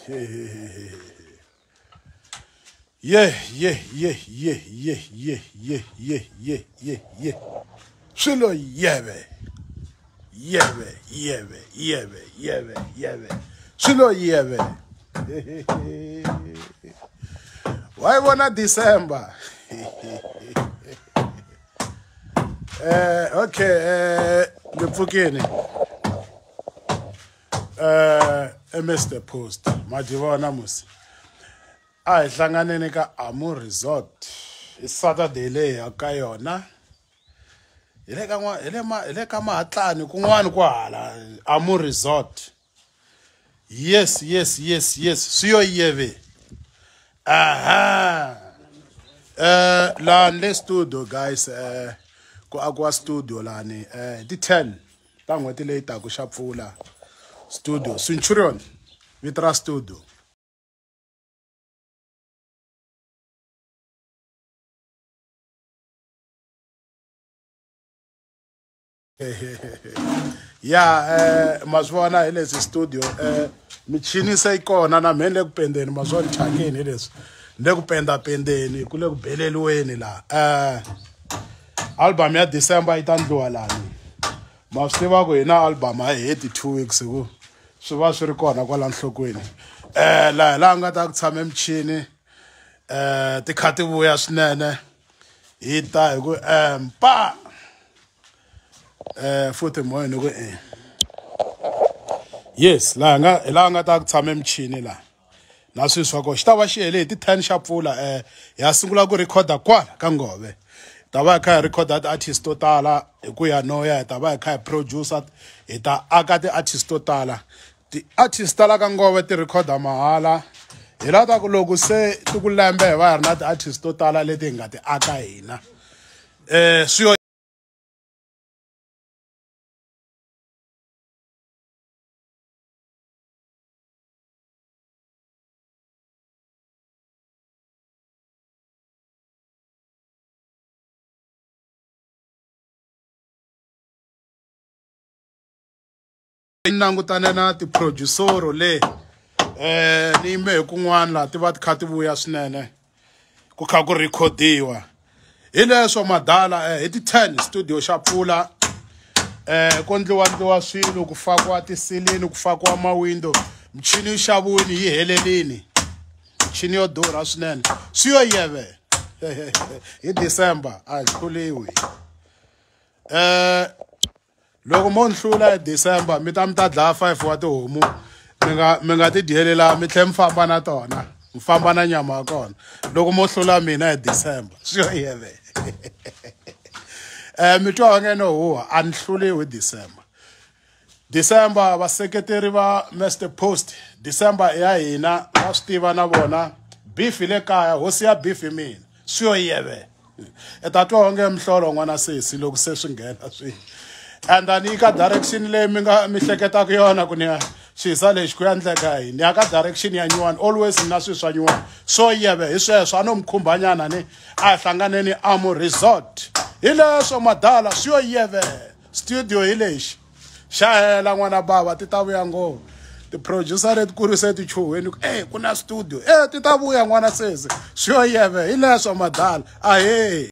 Yeah. Shilo yebe. Shilo yebe. Why wanna December? Okay, Lupukini. Mr. Post. Majivana Mus. I Sanganenika Amu Resort. It's Saturday lay akayona. Ilekama atlani kungwani kwala Amu Resort. Yes. Siyo yeve. Aha. La studio guys. Ku agwa studio lani. Di 10. Tangwati later ku shapfula. Studio. Centurion. Vitra studio. Yeah, maswana ilezi studio. Michini sayikona na mele kupendeni maswani chakeni ilezi. Nde kupenda pendeni kule kubelelweni la. Album ya December itandwa lani. Masiva ko ina album ay 82 weeks ago. Swiva swi ri kona kwala nhlokweni. La nga ta kutshama emchini. Tikhati vuya swinene. Hita hi ku pa futhi moyeni ku yes la nga ta kutshama emchini la na swi swa ko xitava xi hele hi ti 10 xa pfula ya sungula ku recorda kwala ka ngove ta va kha recorda ti artist to tala hi ku ya noya ta va kha producer hi ta aka ti artist to tala ti artist tala ka ngove ti recorda mahala hi lata ku loko se ti ku lembe va ri na ti artist to tala leti nga ti aka hina swi nangutana na ti producer le ni me kun'wana la ti va ti kha ti vuya swinene ku kha ku recordiwa hi leswo madala hi ti 10 studio xa pfula ku ndliwa swilo ku fakwa tisilini ku fakwa mawindow mchini yi xaviwini yi helelini mchini yo durha swinene swi yo yeve hi December a hluliwi loko mo nhlula hi December mi ta dlaya 5 wa tihomu mi nga ti dyelela mi tlhe mi famba na tona mi famba na nyama ya kona loko mo hlula mina hi December swi yo yeve mi twa onge no huwa a ni hluliwi December vaseketeri va Mr. Post December ya hina va swi tiva na vona beef le kaya hosi ya beef mina swi yo yeve ta twa onge mhlolo n'wana sesi loko se swi nghena swi and ani ka direction le mi hleketa ku yona ku ni xisa lexi ku ya ndleka yini ya ka direction ya nyuwana always na swi swa nyuwana so yeve hi sweswo a no mkhumbanyana ni a hlanganeni Amu Resort hi leswo madala swi yo yeve studio hi lexi xa hela n'wana bava ti ta vuya ngopfu ti producer leti kurise ti chuhweni ku ku na studio ti ta vuya n'wana sesi swi yo yeve hi leswo madala